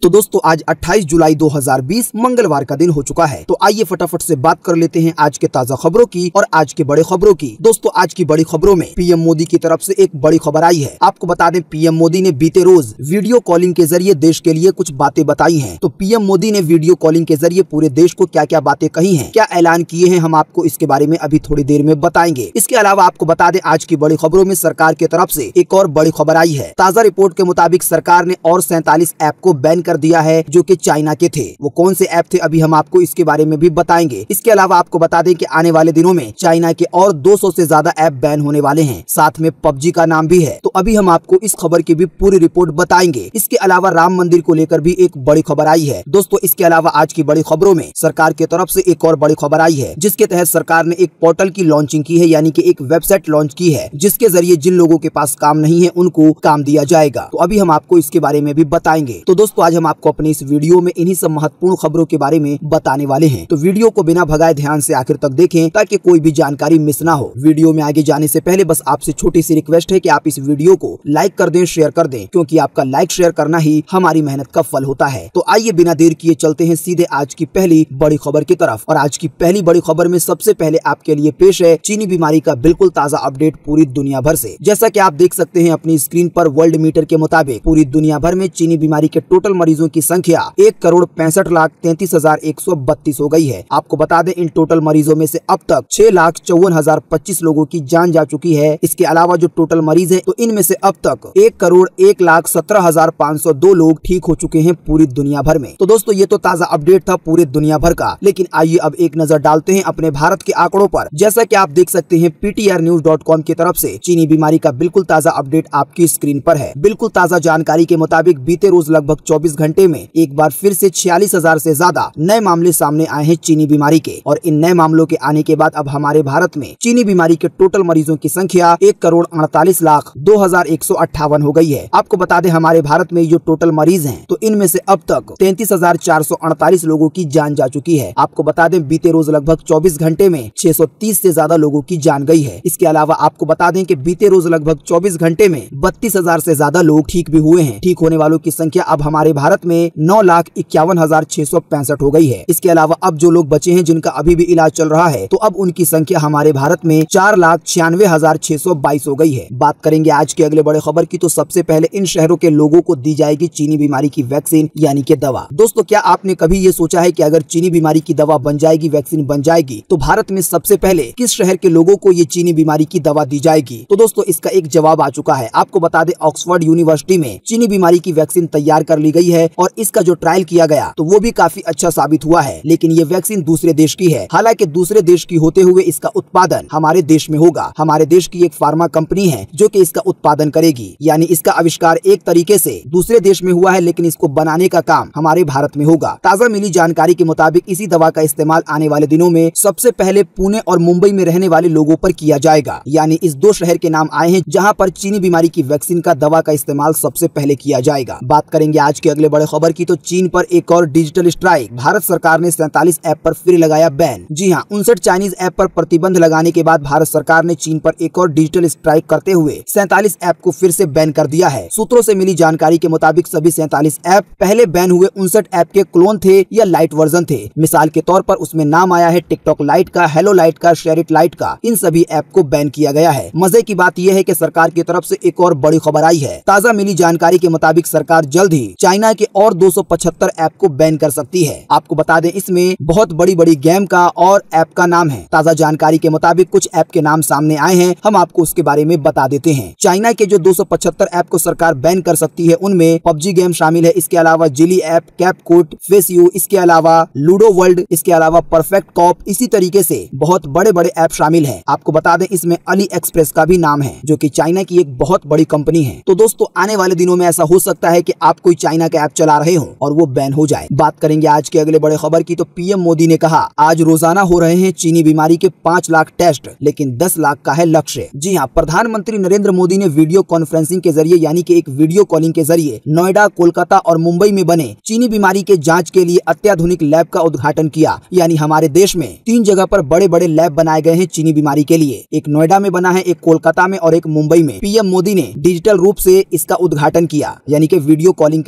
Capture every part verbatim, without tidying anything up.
तो दोस्तों आज अट्ठाईस जुलाई दो हज़ार बीस मंगलवार का दिन हो चुका है। तो आइए फटाफट से बात कर लेते हैं आज के ताजा खबरों की और आज के बड़े खबरों की। दोस्तों आज की बड़ी खबरों में पीएम मोदी की तरफ से एक बड़ी खबर आई है। आपको बता दें पीएम मोदी ने बीते रोज वीडियो कॉलिंग के जरिए देश के लिए कुछ बातें बताई हैं। तो पीएम मोदी ने वीडियो कॉलिंग के जरिए पूरे देश को क्या क्या बातें कही हैं, क्या ऐलान किए हैं, हम आपको इसके बारे में अभी थोड़ी देर में बताएंगे। इसके अलावा आपको बता दें आज की बड़ी खबरों में सरकार की तरफ से एक और बड़ी खबर आई है। ताजा रिपोर्ट के मुताबिक सरकार ने और सैंतालीस ऐप को बैन कर दिया है जो कि चाइना के थे। वो कौन से ऐप थे अभी हम आपको इसके बारे में भी बताएंगे। इसके अलावा आपको बता दें कि आने वाले दिनों में चाइना के और दो सौ से ज्यादा ऐप बैन होने वाले हैं। साथ में पबजी का नाम भी है। तो अभी हम आपको इस खबर की भी पूरी रिपोर्ट बताएंगे। इसके अलावा राम मंदिर को लेकर भी एक बड़ी खबर आई है। दोस्तों इसके अलावा आज की बड़ी खबरों में सरकार की तरफ से एक और बड़ी खबर आई है जिसके तहत सरकार ने एक पोर्टल की लॉन्चिंग की है, यानी कि एक वेबसाइट लॉन्च की है जिसके जरिए जिन लोगों के पास काम नहीं है उनको काम दिया जाएगा। तो अभी हम आपको इसके बारे में भी बताएंगे। तो दोस्तों आज हम आपको अपनी इस वीडियो में इन्हीं सब महत्वपूर्ण खबरों के बारे में बताने वाले हैं। तो वीडियो को बिना भगाए ध्यान से आखिर तक देखें ताकि कोई भी जानकारी मिस ना हो। वीडियो में आगे जाने से पहले बस आपसे छोटी सी रिक्वेस्ट है कि आप इस वीडियो को लाइक कर दें, शेयर कर दें, क्योंकि आपका लाइक शेयर करना ही हमारी मेहनत का फल होता है। तो आइए बिना देर किए चलते हैं सीधे आज की पहली बड़ी खबर की तरफ। और आज की पहली बड़ी खबर में सबसे पहले आपके लिए पेश है चीनी बीमारी का बिल्कुल ताजा अपडेट पूरी दुनिया भर से। जैसा कि आप देख सकते हैं अपनी स्क्रीन पर वर्ल्ड मीटर के मुताबिक पूरी दुनिया भर में चीनी बीमारी के टोटल मरीजों की संख्या एक करोड़ पैंसठ लाख तैंतीस हजार एक सौ बत्तीस हो गई है। आपको बता दें इन टोटल मरीजों में से अब तक छह लाख चौवन हजार पच्चीस लोगों की जान जा चुकी है। इसके अलावा जो टोटल मरीज हैं तो इनमें से अब तक एक करोड़ एक लाख सत्रह हजार पाँच सौ दो लोग ठीक हो चुके हैं पूरी दुनिया भर में। तो दोस्तों ये तो ताजा अपडेट था पूरी दुनिया भर का, लेकिन आइए अब एक नजर डालते हैं अपने भारत के आंकड़ों पर। जैसा कि आप देख सकते हैं पीटीआर न्यूज डॉट कॉम की तरफ से चीनी बीमारी का बिल्कुल ताजा अपडेट आपकी स्क्रीन पर है। बिल्कुल ताजा जानकारी के मुताबिक बीते रोज लगभग चौबीस घंटे में एक बार फिर से छियालीस हजार से ज्यादा नए मामले सामने आए हैं चीनी बीमारी के। और इन नए मामलों के आने के बाद अब हमारे भारत में चीनी बीमारी के टोटल मरीजों की संख्या एक करोड़ अड़तालीस लाख दो हजार एक सौ अट्ठावन हो गई है। आपको बता दें हमारे भारत में जो टोटल मरीज हैं तो इनमें से अब तक तैंतीस हजार चार सौ अड़तालीस लोगों की जान जा चुकी है। आपको बता दें बीते रोज लगभग चौबीस घंटे में छह सौ तीस से ज्यादा लोगों की जान गई है। इसके अलावा आपको बता दें कि बीते रोज लगभग चौबीस घंटे में बत्तीस हजार से ज्यादा लोग ठीक भी हुए हैं। ठीक होने वालों की संख्या अब हमारे भारत में नौ लाख इक्यावन हजार छह सौ पैंसठ हो गई है। इसके अलावा अब जो लोग बचे हैं जिनका अभी भी इलाज चल रहा है तो अब उनकी संख्या हमारे भारत में चार लाख छियानवे हजार छह सौ बाईस हो गई है। बात करेंगे आज के अगले बड़े खबर की। तो सबसे पहले इन शहरों के लोगों को दी जाएगी चीनी बीमारी की वैक्सीन यानी कि दवा। दोस्तों क्या आपने कभी ये सोचा है कि अगर चीनी बीमारी की दवा बन जाएगी, वैक्सीन बन जाएगी, तो भारत में सबसे पहले किस शहर के लोगों को ये चीनी बीमारी की दवा दी जाएगी? तो दोस्तों इसका एक जवाब आ चुका है। आपको बता दें ऑक्सफोर्ड यूनिवर्सिटी में चीनी बीमारी की वैक्सीन तैयार कर ली गई है और इसका जो ट्रायल किया गया तो वो भी काफी अच्छा साबित हुआ है। लेकिन ये वैक्सीन दूसरे देश की है। हालांकि दूसरे देश की होते हुए इसका उत्पादन हमारे देश में होगा। हमारे देश की एक फार्मा कंपनी है जो कि इसका उत्पादन करेगी, यानी इसका आविष्कार एक तरीके से दूसरे देश में हुआ है लेकिन इसको बनाने का काम हमारे भारत में होगा। ताजा मिली जानकारी के मुताबिक इसी दवा का इस्तेमाल आने वाले दिनों में सबसे पहले पुणे और मुंबई में रहने वाले लोगों पर किया जाएगा। यानी इस दो शहर के नाम आए हैं जहाँ पर चीनी बीमारी की वैक्सीन का दवा का इस्तेमाल सबसे पहले किया जाएगा। बात करेंगे आज के अगले बड़े खबर की। तो चीन पर एक और डिजिटल स्ट्राइक। भारत सरकार ने सैंतालीस ऐप पर फिर लगाया बैन। जी हाँ, उनसठ चाइनीज ऐप पर प्रतिबंध लगाने के बाद भारत सरकार ने चीन पर एक और डिजिटल स्ट्राइक करते हुए सैंतालीस ऐप को फिर से बैन कर दिया है। सूत्रों से मिली जानकारी के मुताबिक सभी सैंतालीस ऐप पहले बैन हुए उनसठ ऐप के क्लोन थे या लाइट वर्जन थे। मिसाल के तौर पर उसमें नाम आया है टिकटॉक लाइट का, हेलो लाइट का, शेयर इट लाइट का। इन सभी ऐप को बैन किया गया है। मजे की बात यह है कि सरकार की तरफ से एक और बड़ी खबर आई है। ताजा मिली जानकारी के मुताबिक सरकार जल्द ही चाइना के और दो सौ पचहत्तर ऐप को बैन कर सकती है। आपको बता दें इसमें बहुत बड़ी बड़ी गेम का और ऐप का नाम है। ताजा जानकारी के मुताबिक कुछ ऐप के नाम सामने आए हैं, हम आपको उसके बारे में बता देते हैं। चाइना के जो दो सौ पचहत्तर ऐप को सरकार बैन कर सकती है उनमें पबजी गेम शामिल है। इसके अलावा जिली ऐप, कैपकोट, फेस यू, इसके अलावा लूडो वर्ल्ड, इसके अलावा परफेक्ट कॉप, इसी तरीके से बहुत बड़े बड़े ऐप शामिल हैं। आपको बता दें इसमें अली एक्सप्रेस का भी नाम है जो कि चाइना की एक बहुत बड़ी कंपनी है। तो दोस्तों आने वाले दिनों में ऐसा हो सकता है कि आप कोई चाइना का ऐप चला रहे हो और वो बैन हो जाए। बात करेंगे आज के अगले बड़े खबर की। तो पीएम मोदी ने कहा आज रोजाना हो रहे हैं चीनी बीमारी के पाँच लाख टेस्ट, लेकिन दस लाख का है लक्ष्य। जी हाँ, प्रधानमंत्री नरेंद्र मोदी ने वीडियो कॉन्फ्रेंसिंग के जरिए यानी कि एक वीडियो कॉलिंग के जरिए नोएडा, कोलकाता और मुंबई में बने चीनी बीमारी के जांच के लिए अत्याधुनिक लैब का उद्घाटन किया। यानी हमारे देश में तीन जगह पर बड़े बड़े लैब बनाए गए हैं चीनी बीमारी के लिए। एक नोएडा में बना है, एक कोलकाता में और एक मुंबई में। पीएम मोदी ने डिजिटल रूप से इसका उद्घाटन किया यानी कि वीडियो कॉलिंग के जरिए।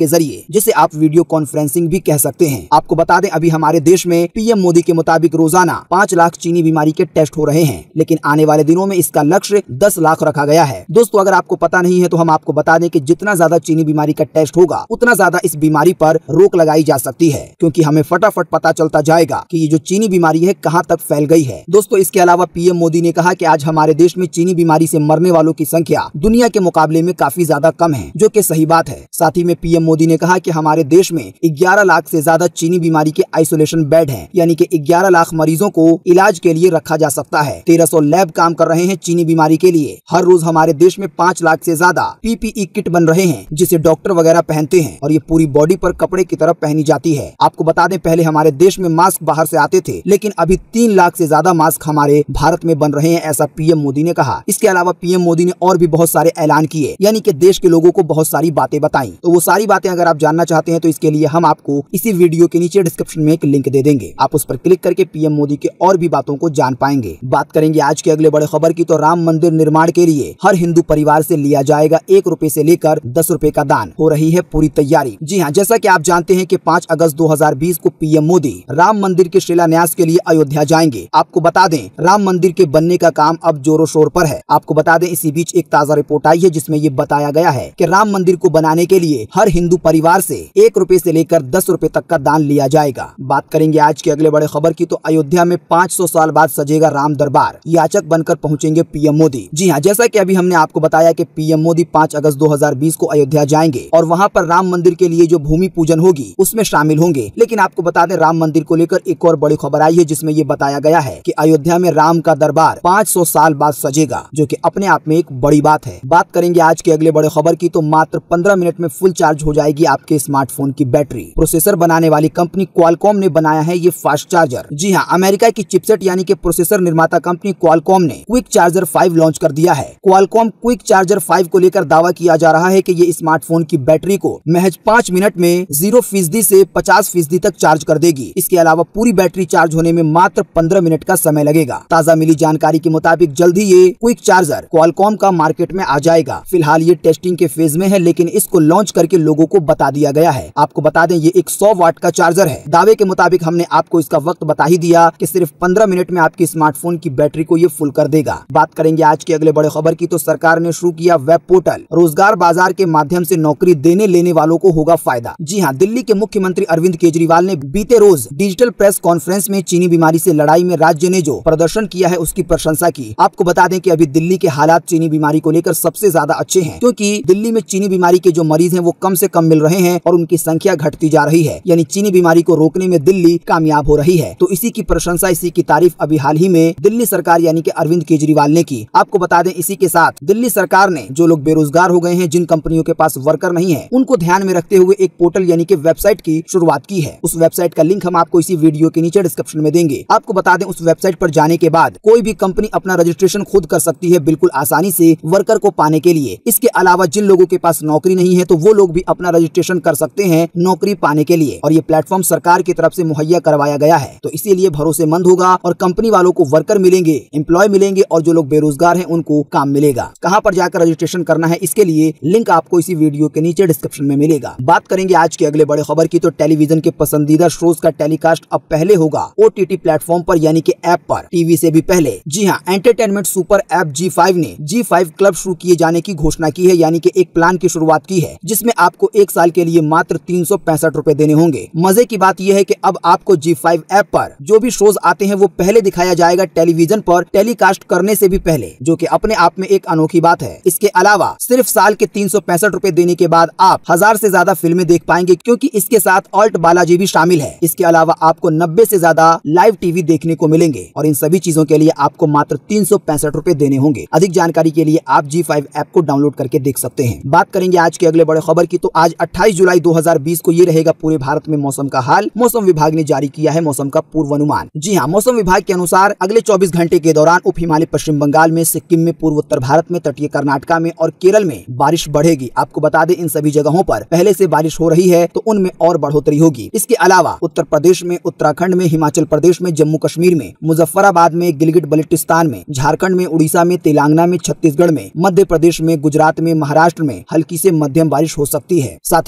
जिसे आप वीडियो कॉन्फ्रेंसिंग भी कह सकते हैं। आपको बता दें अभी हमारे देश में पीएम मोदी के मुताबिक रोजाना पाँच लाख चीनी बीमारी के टेस्ट हो रहे हैं, लेकिन आने वाले दिनों में इसका लक्ष्य दस लाख रखा गया है। दोस्तों अगर आपको पता नहीं है तो हम आपको बता दें कि जितना ज्यादा चीनी बीमारी का टेस्ट होगा उतना ज्यादा इस बीमारी पर रोक लगाई जा सकती है, क्योंकि हमें फटाफट पता चलता जाएगा कि ये जो चीनी बीमारी है कहां तक फैल गई है। दोस्तों इसके अलावा पीएम मोदी ने कहा कि आज हमारे देश में चीनी बीमारी से मरने वालों की संख्या दुनिया के मुकाबले में काफी ज्यादा कम है, जो कि सही बात है। साथ ही में पीएम मोदी ने कहा कि हमारे देश में ग्यारह लाख से ज्यादा चीनी बीमारी के आइसोलेशन बेड हैं, यानी कि ग्यारह लाख मरीजों को इलाज के लिए रखा जा सकता है। तेरह सौ लैब काम कर रहे हैं चीनी बीमारी के लिए। हर रोज हमारे देश में पाँच लाख से ज्यादा पीपीई किट बन रहे हैं, जिसे डॉक्टर वगैरह पहनते हैं और ये पूरी बॉडी पर कपड़े की तरह पहनी जाती है। आपको बता दें पहले हमारे देश में मास्क बाहर से आते थे, लेकिन अभी तीन लाख से ज्यादा मास्क हमारे भारत में बन रहे हैं, ऐसा पीएम मोदी ने कहा। इसके अलावा पीएम मोदी ने और भी बहुत सारे ऐलान किए, यानी कि देश के लोगों को बहुत सारी बातें बताई। तो वो सारी बातें अगर आप जानना चाहते हैं तो इसके लिए हम आपको इसी वीडियो के नीचे डिस्क्रिप्शन में एक लिंक दे देंगे। आप उस पर क्लिक करके पीएम मोदी के और भी बातों को जान पाएंगे। बात करेंगे आज के अगले बड़े खबर की, तो राम मंदिर निर्माण के लिए हर हिंदू परिवार से लिया जाएगा एक रुपए से लेकर दस रुपए का दान। हो रही है पूरी तैयारी। जी हाँ, जैसा कि आप जानते हैं कि पाँच अगस्त दो हजार बीस को पीएम मोदी राम मंदिर के शिलान्यास के लिए अयोध्या जाएंगे। आपको बता दें राम मंदिर के बनने का काम अब जोरों शोर पर है। आपको बता दें इसी बीच एक ताजा रिपोर्ट आई है जिसमें ये बताया गया है कि राम मंदिर को बनाने के लिए हर हिंदू परिवार से एक रुपए से लेकर दस रुपए तक का दान लिया जाएगा। बात करेंगे आज के अगले बड़े खबर की, तो अयोध्या में पाँच सौ साल बाद सजेगा राम दरबार, याचक बनकर पहुंचेंगे पीएम मोदी। जी हाँ, जैसा कि अभी हमने आपको बताया कि पीएम मोदी पाँच अगस्त दो हजार बीस को अयोध्या जाएंगे और वहां पर राम मंदिर के लिए जो भूमि पूजन होगी उसमें शामिल होंगे। लेकिन आपको बता दें राम मंदिर को लेकर एक और बड़ी खबर आई है जिसमें ये बताया गया है कि अयोध्या में राम का दरबार पाँच सौ साल बाद सजेगा, जो कि अपने आप में एक बड़ी बात है। बात करेंगे आज के अगले बड़े खबर की, तो मात्र पंद्रह मिनट में फुल चार्ज हो जाएगी आपके स्मार्टफोन की बैटरी। प्रोसेसर बनाने वाली कंपनी क्वालकॉम ने बनाया है ये फास्ट चार्जर। जी हाँ, अमेरिका की चिपसेट यानी कि प्रोसेसर निर्माता कंपनी क्वालकॉम ने क्विक चार्जर फाइव लॉन्च कर दिया है। क्वालकॉम क्विक चार्जर फाइव को लेकर दावा किया जा रहा है कि ये स्मार्टफोन की बैटरी को महज पाँच मिनट में जीरो फीसदी से पचास फीसदी तक चार्ज कर देगी। इसके अलावा पूरी बैटरी चार्ज होने में मात्र पंद्रह मिनट का समय लगेगा। ताजा मिली जानकारी के मुताबिक जल्द ही ये क्विक चार्जर क्वालकॉम का मार्केट में आ जाएगा। फिलहाल ये टेस्टिंग के फेज में है, लेकिन इसको लॉन्च करके लोगों को बता दिया गया है। आपको बता दें ये एक सौ वाट का चार्जर है। दावे के मुताबिक हमने आपको इसका वक्त बता ही दिया कि सिर्फ पंद्रह मिनट में आपकी स्मार्टफोन की बैटरी को ये फुल कर देगा। बात करेंगे आज के अगले बड़े खबर की, तो सरकार ने शुरू किया वेब पोर्टल। रोजगार बाजार के माध्यम से नौकरी देने लेने वालों को होगा फायदा। जी हाँ, दिल्ली के मुख्यमंत्री अरविंद केजरीवाल ने बीते रोज डिजिटल प्रेस कॉन्फ्रेंस में चीनी बीमारी से लड़ाई में राज्य ने जो प्रदर्शन किया है उसकी प्रशंसा की। आपको बता दें कि अभी दिल्ली के हालात चीनी बीमारी को लेकर सबसे ज्यादा अच्छे हैं, क्योंकि दिल्ली में चीनी बीमारी के जो मरीज हैं वो कम से कम मिल रहे हैं और उनकी संख्या घटती जा रही है, यानी चीनी बीमारी को रोकने में दिल्ली कामयाब हो रही है। तो इसी की प्रशंसा, इसी की तारीफ अभी हाल ही में दिल्ली सरकार यानी कि अरविंद केजरीवाल ने की। आपको बता दें इसी के साथ दिल्ली सरकार ने जो लोग बेरोजगार हो गए हैं, जिन कंपनियों के पास वर्कर नहीं है, उनको ध्यान में रखते हुए एक पोर्टल यानी कि वेबसाइट की शुरुआत की है। उस वेबसाइट का लिंक हम आपको इसी वीडियो के नीचे डिस्क्रिप्शन में देंगे। आपको बता दें उस वेबसाइट पर जाने के बाद कोई भी कंपनी अपना रजिस्ट्रेशन खुद कर सकती है बिल्कुल आसानी से वर्कर को पाने के लिए। इसके अलावा जिन लोगों के पास नौकरी नहीं है तो वो लोग भी अपना रजिस्ट्रेशन कर सकते हैं नौकरी पाने के लिए, और ये प्लेटफॉर्म सरकार की तरफ से मुहैया करवाया गया है। तो इसीलिए भरोसेमंद होगा और कंपनी वालों को वर्कर मिलेंगे, एम्प्लॉय मिलेंगे, और जो लोग बेरोजगार हैं उनको काम मिलेगा। कहाँ पर जाकर रजिस्ट्रेशन करना है इसके लिए लिंक आपको इसी वीडियो के नीचे डिस्क्रिप्शन में मिलेगा। बात करेंगे आज के अगले बड़े खबर की, तो टेलीविजन के पसंदीदा शोज का टेलीकास्ट अब पहले होगा ओटीटी प्लेटफॉर्म पर यानी कि ऐप पर, टीवी से भी पहले। जी हाँ, entertainment super app Zee five ने जी फाइव क्लब शुरू किए जाने की घोषणा की है, यानी कि एक प्लान की शुरुआत की है जिसमें आपको एक साल के लिए मात्र तीन सौ पैंसठ रूपए देने होंगे। मजे की बात यह है कि अब आपको जी फाइव ऐप पर जो भी शोज आते हैं वो पहले दिखाया जाएगा टेलीविजन पर टेलीकास्ट करने से भी पहले, जो कि अपने आप में एक अनोखी बात है। इसके अलावा सिर्फ साल के तीन सौ पैंसठ रूपए देने के बाद आप हजार से ज्यादा फिल्में देख पाएंगे, क्योंकि इसके साथ ऑल्ट बालाजी भी शामिल है। इसके अलावा आपको नब्बे से ज्यादा लाइव टीवी देखने को मिलेंगे और इन सभी चीजों के लिए आपको मात्र तीन सौ पैंसठ रूपए देने होंगे। अधिक जानकारी के लिए आप जी फाइव ऐप को डाउनलोड करके देख सकते हैं। बात करेंगे आज के अगले बड़े खबर की, तो आज अट्ठाईस जुलाई दो हजार बीस को ये रहेगा पूरे भारत में मौसम का हाल। मौसम विभाग ने जारी किया है मौसम का पूर्वानुमान। जी हाँ, मौसम विभाग के अनुसार अगले चौबीस घंटे के दौरान उप हिमालय पश्चिम बंगाल में, सिक्किम में, पूर्व उत्तर भारत में, तटीय कर्नाटका में और केरल में बारिश बढ़ेगी। आपको बता दें इन सभी जगहों पर पहले से बारिश हो रही है तो उनमें और बढ़ोतरी होगी। इसके अलावा उत्तर प्रदेश में, उत्तराखंड में, हिमाचल प्रदेश में, जम्मू कश्मीर में, मुजफ्फराबाद में, गिलगिट बल्टिस्तान में, झारखंड में, उड़ीसा में, तेलंगाना में, छत्तीसगढ़ में, मध्य प्रदेश में, गुजरात में, महाराष्ट्र में हल्की से मध्यम बारिश हो सकती है। साथ ही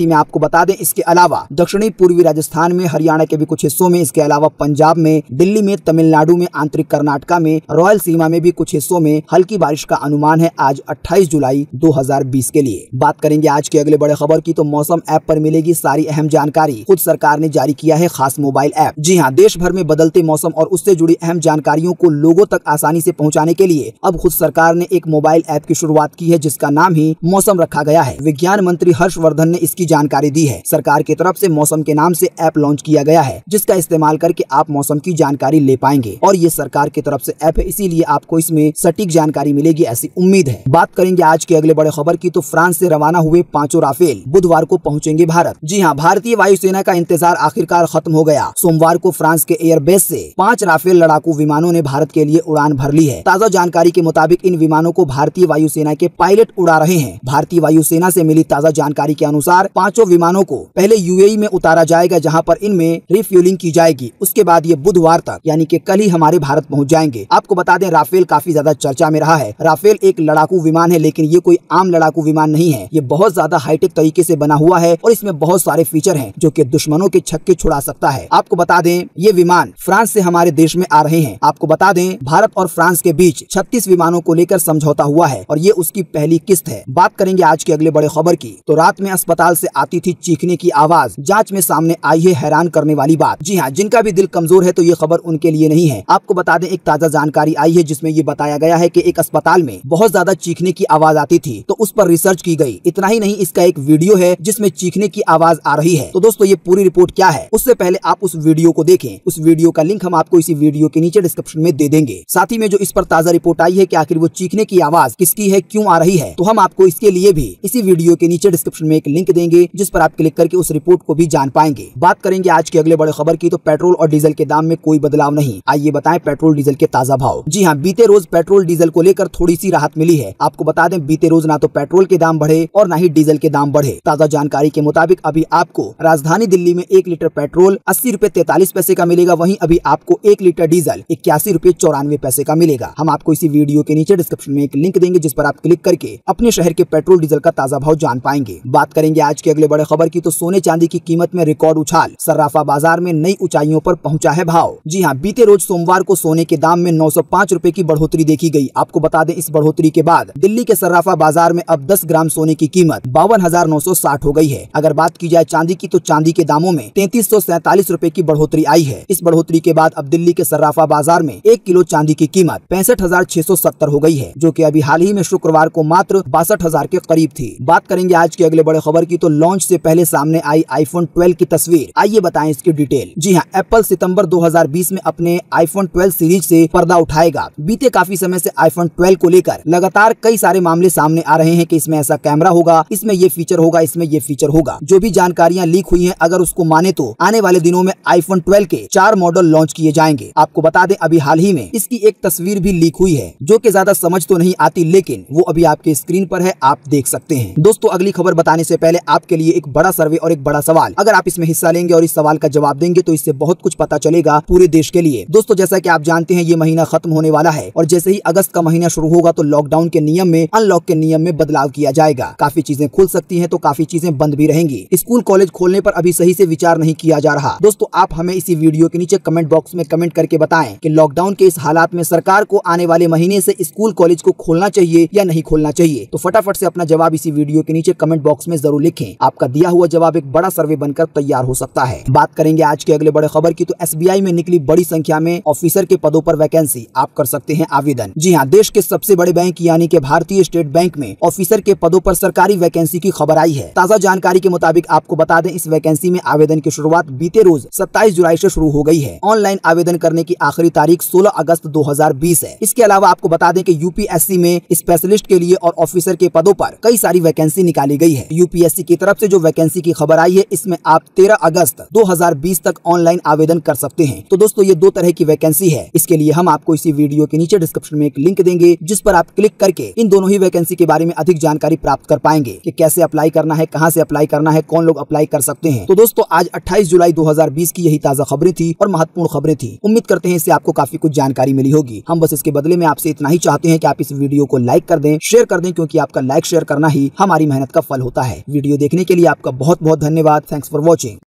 में आपको बता दें इसके अलावा दक्षिणी पूर्वी राजस्थान में, हरियाणा के भी कुछ हिस्सों में, इसके अलावा पंजाब में, दिल्ली में, तमिलनाडु में, आंतरिक कर्नाटका में, रॉयल सीमा में भी कुछ हिस्सों में हल्की बारिश का अनुमान है आज अट्ठाईस जुलाई दो हजार बीस के लिए। बात करेंगे आज के अगले बड़े खबर की तो मौसम ऐप पर मिलेगी सारी अहम जानकारी। खुद सरकार ने जारी किया है खास मोबाइल ऐप। जी हाँ, देश भर में बदलते मौसम और उससे जुड़ी अहम जानकारियों को लोगों तक आसानी से पहुंचाने के लिए अब खुद सरकार ने एक मोबाइल ऐप की शुरुआत की है जिसका नाम ही मौसम रखा गया है। विज्ञान मंत्री हर्षवर्धन ने इसकी जानकारी दी है। सरकार की तरफ से मौसम के नाम से ऐप लॉन्च किया गया है जिसका इस्तेमाल करके आप मौसम की जानकारी ले पाएंगे और ये सरकार की तरफ से ऐप है, इसीलिए आपको इसमें सटीक जानकारी मिलेगी ऐसी उम्मीद है। बात करेंगे आज के अगले बड़े खबर की तो फ्रांस से रवाना हुए पांचों राफेल बुधवार को पहुंचेंगे भारत। जी हाँ, भारतीय वायुसेना का इंतजार आखिरकार खत्म हो गया। सोमवार को फ्रांस के एयरबेस से पांच राफेल लड़ाकू विमानों ने भारत के लिए उड़ान भर ली है। ताजा जानकारी के मुताबिक इन विमानों को भारतीय वायुसेना के पायलट उड़ा रहे हैं। भारतीय वायुसेना से मिली ताजा जानकारी के अनुसार पांचों विमानों को पहले यूएई में उतारा जाएगा जहां पर इनमें रिफ्यूलिंग की जाएगी। उसके बाद ये बुधवार तक यानी कि कल ही हमारे भारत पहुंच जाएंगे। आपको बता दें राफेल काफी ज्यादा चर्चा में रहा है। राफेल एक लड़ाकू विमान है लेकिन ये कोई आम लड़ाकू विमान नहीं है। ये बहुत ज्यादा हाईटेक तरीके से बना हुआ है और इसमें बहुत सारे फीचर हैं जो कि दुश्मनों के छक्के छुड़ा सकता है। आपको बता दें ये विमान फ्रांस से हमारे देश में आ रहे हैं। आपको बता दें भारत और फ्रांस के बीच छत्तीस विमानों को लेकर समझौता हुआ है और ये उसकी पहली किस्त है। बात करेंगे आज के अगले बड़े खबर की तो रात में अस्पताल से आती थी चीखने की आवाज, जांच में सामने आई है हैरान करने वाली बात। जी हाँ, जिनका भी दिल कमजोर है तो ये खबर उनके लिए नहीं है। आपको बता दें एक ताजा जानकारी आई है जिसमें ये बताया गया है कि एक अस्पताल में बहुत ज्यादा चीखने की आवाज आती थी तो उस पर रिसर्च की गई। इतना ही नहीं, इसका एक वीडियो है जिसमें चीखने की आवाज आ रही है। तो दोस्तों ये पूरी रिपोर्ट क्या है उससे पहले आप उस वीडियो को देखें। उस वीडियो का लिंक हम आपको इसी वीडियो के नीचे डिस्क्रिप्शन में दे देंगे। साथ ही में जो इस पर ताजा रिपोर्ट आई है कि आखिर वो चीखने की आवाज किसकी है, क्यों आ रही है, तो हम आपको इसके लिए भी इसी वीडियो के नीचे डिस्क्रिप्शन में एक लिंक देंगे जिस पर आप क्लिक करके उस रिपोर्ट को भी जान पाएंगे। बात करेंगे आज के अगले बड़े खबर की तो पेट्रोल और डीजल के दाम में कोई बदलाव नहीं। आइए बताएं पेट्रोल डीजल के ताजा भाव। जी हाँ, बीते रोज पेट्रोल डीजल को लेकर थोड़ी सी राहत मिली है। आपको बता दें बीते रोज ना तो पेट्रोल के दाम बढ़े और ना ही डीजल के दाम बढ़े। ताजा जानकारी के मुताबिक अभी आपको राजधानी दिल्ली में एक लीटर पेट्रोल अस्सी रूपए तैतालीस पैसे का मिलेगा, वहीं अभी आपको एक लीटर डीजल इक्यासी रूपए चौरानवे पैसे का मिलेगा। हम आपको इसी वीडियो के नीचे डिस्क्रिप्शन में एक लिंक देंगे जिस पर आप क्लिक करके अपने शहर के पेट्रोल डीजल का ताजा भाव जान पाएंगे। बात करेंगे आज के अगले बड़े खबर की तो सोने चांदी की कीमत में रिकॉर्ड उछाल, सर्राफा बाजार में नई ऊंचाइयों पर पहुंचा है भाव। जी हाँ, बीते रोज सोमवार को सोने के दाम में नौ सौ पाँच रूपए की बढ़ोतरी देखी गई। आपको बता दें इस बढ़ोतरी के बाद दिल्ली के सर्राफा बाजार में अब दस ग्राम सोने की कीमत बावन हजार नौ सौ साठ हो गई है। अगर बात की जाए चांदी की तो चांदी के दामों में तैंतीस सौ सैतालीस रूपए की बढ़ोतरी आई है। इस बढ़ोतरी के बाद अब दिल्ली के सर्राफा बाजार में एक किलो चांदी की कीमत पैंसठ हजार छह सौ सत्तर हो गई है जो कि अभी हाल ही में शुक्रवार को मात्र बासठ हजार के करीब थी। बात करेंगे आज के अगले बड़े खबर की तो लॉन्च से पहले सामने आई आईफोन ट्वेल्व की तस्वीर। आइए बताएं इसकी डिटेल। जी हाँ, एप्पल सितंबर दो हजार बीस में अपने आईफोन ट्वेल्व सीरीज से पर्दा उठाएगा। बीते काफी समय से आईफोन ट्वेल्व को लेकर लगातार कई सारे मामले सामने आ रहे हैं कि इसमें ऐसा कैमरा होगा, इसमें ये फीचर होगा, इसमें ये फीचर होगा। जो भी जानकारियां लीक हुई हैं अगर उसको माने तो आने वाले दिनों में आईफोन ट्वेल्व के चार मॉडल लॉन्च किए जाएंगे। आपको बता दें अभी हाल ही में इसकी एक तस्वीर भी लीक हुई है जो कि ज्यादा समझ तो नहीं आती लेकिन वो अभी आपके स्क्रीन पर है, आप देख सकते हैं। दोस्तों अगली खबर बताने से पहले आपके लिए एक बड़ा सर्वे और एक बड़ा सवाल। अगर आप इसमें हिस्सा लेंगे और इस सवाल का जवाब देंगे तो इससे बहुत कुछ पता चलेगा पूरे देश के लिए। दोस्तों जैसा कि आप जानते हैं ये महीना खत्म होने वाला है और जैसे ही अगस्त का महीना शुरू होगा तो लॉकडाउन के नियम में अनलॉक के नियम में बदलाव किया जाएगा। काफी चीजें खुल सकती हैं तो काफी चीजें बंद भी रहेंगी। स्कूल कॉलेज खोलने पर अभी सही से विचार नहीं किया जा रहा। दोस्तों आप हमें इसी वीडियो के नीचे कमेंट बॉक्स में कमेंट करके बताएं कि लॉकडाउन के इस हालात में सरकार को आने वाले महीने से स्कूल कॉलेज को खोलना चाहिए या नहीं खोलना चाहिए। तो फटाफट से अपना जवाब इसी वीडियो के नीचे कमेंट बॉक्स में जरूर लिखें। आपका दिया हुआ जवाब एक बड़ा सर्वे बनकर तैयार हो सकता है। बात करेंगे आज के अगले बड़े खबर की तो एसबीआई में निकली बड़ी संख्या में ऑफिसर के पदों पर वैकेंसी, आप कर सकते हैं आवेदन। जी हाँ, देश के सबसे बड़े बैंक यानी कि भारतीय स्टेट बैंक में ऑफिसर के पदों पर सरकारी वैकेंसी की खबर आई है। ताजा जानकारी के मुताबिक आपको बता दें इस वैकेंसी में आवेदन की शुरुआत बीते रोज सत्ताईस जुलाई से शुरू हो गई है। ऑनलाइन आवेदन करने की आखिरी तारीख सोलह अगस्त दो हजार बीस है। इसके अलावा आपको बता दें कि यूपीएससी में स्पेशलिस्ट के लिए और ऑफिसर के पदों पर कई सारी वैकेंसी निकाली गई है। यूपीएससी की तरफ से जो वैकेंसी की खबर आई है इसमें आप तेरह अगस्त दो हजार बीस तक ऑनलाइन आवेदन कर सकते हैं। तो दोस्तों ये दो तरह की वैकेंसी है। इसके लिए हम आपको इसी वीडियो के नीचे डिस्क्रिप्शन में एक लिंक देंगे जिस पर आप क्लिक करके इन दोनों ही वैकेंसी के बारे में अधिक जानकारी प्राप्त कर पाएंगे कि कैसे अप्लाई करना है, कहां से अप्लाई करना है, कौन लोग अप्लाई कर सकते हैं। तो दोस्तों आज अट्ठाईस जुलाई दो हजार बीस की यही ताजा खबरें थी और महत्वपूर्ण खबरें थी। उम्मीद करते हैं इससे आपको काफी कुछ जानकारी मिली होगी। हम बस इसके बदले में आपसे इतना ही चाहते हैं कि आप इस वीडियो को लाइक कर दें, शेयर कर दें, क्योंकि आपका लाइक शेयर करना ही हमारी मेहनत का फल होता है। वीडियो देखने देखने के लिए आपका बहुत बहुत धन्यवाद। Thanks for watching.